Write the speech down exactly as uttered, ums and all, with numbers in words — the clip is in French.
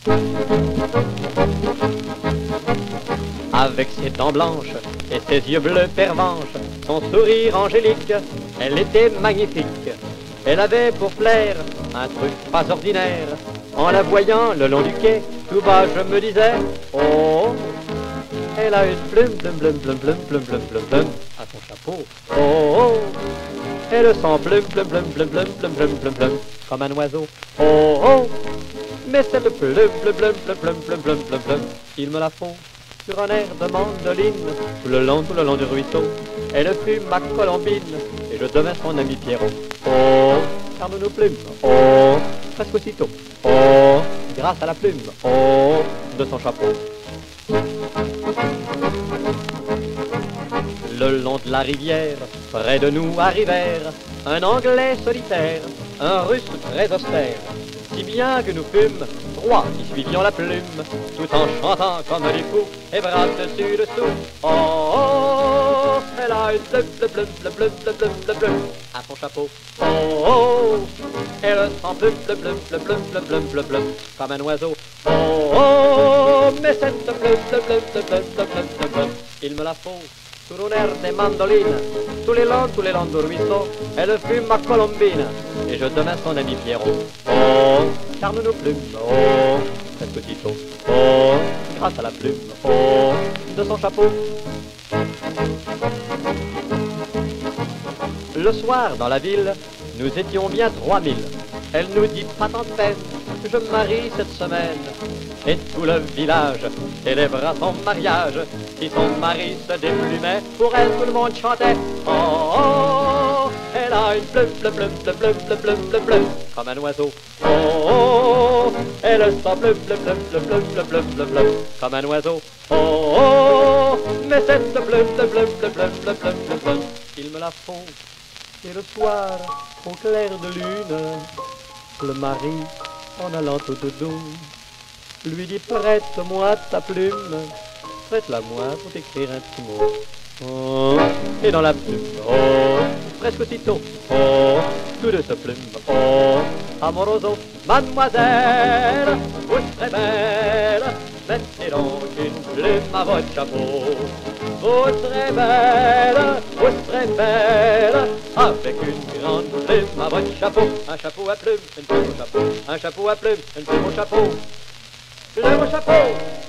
Avec ses dents blanches et ses yeux bleus pervenches, son sourire angélique, elle était magnifique. Elle avait pour flair un truc pas ordinaire. En la voyant le long du quai, tout bas je me disais, oh, elle a une plume, plume, plume, plume, plume, plume, plume, plume, plume, à son chapeau. Oh, oh, elle sent plume, plume, plume, plume, plume, plume, plume, plume, plume, comme un oiseau. Oh, oh, mais cette plume, plume, plume, plume, plume, plume, plume, plume, plume, ils me la font sur un air de mandoline, tout le long, tout le long du ruisseau. Elle fut ma colombine, et je deviens son ami Pierrot. Oh, car nous nous plumes, oh, presque aussitôt. Oh, grâce à la plume, oh, de son chapeau. Le long de la rivière, près de nous arrivèrent un Anglais solitaire, un Russe très austère, si bien que nous fûmes trois qui suivions la plume, tout en chantant comme des fous, et bras dessus dessous. Oh, oh, elle a une plume, plume, plume, plume, plume, plume, plume, plume, à son chapeau. Oh, oh, elle sent plume, plume, plume, plume, plume, plume, plume, plume, plume, comme un oiseau. Oh, oh, mais cette plume, plume, plume, plume, plume, plume, plume, plume, plume, ils me la font sur un air de mandoline, tous les longs, tous les longs du ruisseau. Elle fut ma colombine, et je deviens son ami Pierrot. Oh, car nous nous plumes, oh, presque aussitôt. Oh, grâce à la plume, oh, de son chapeau. Le soir, dans la ville, nous étions bien trois mille. Elle nous dit pas tant de peine, je me marie cette semaine. Et tout le village célébra son mariage. Si son mari se déplumait, pour elle tout le monde chantait. Oh, oh, elle a une plume, plume, plume, plume, plume, plume, plume, plume, plume, comme un oiseau. Oh, oh, elle sent plume, plume, plume, plume, plume, plume, plume, plume, plume, comme un oiseau. Oh, oh, mais cette plume, plume, plume, plume, plume, plume, plume, plume, plume, ils me la font. Et le soir, au clair de lune, le mari, en allant tout doux, lui dit prête-moi ta plume, prête-la-moi pour t'écrire un petit mot. Oh, et dans la plume, oh, presque aussitôt, oh, tout de ce plume, oh, amoroso, mademoiselle, vous serez belle, mettez donc une plume à votre chapeau. Vous serez belle, vous serez belle, avec une grande plume à votre chapeau. Un chapeau à plume, une plume au chapeau, un chapeau à plume, une plume au chapeau. Le chapeau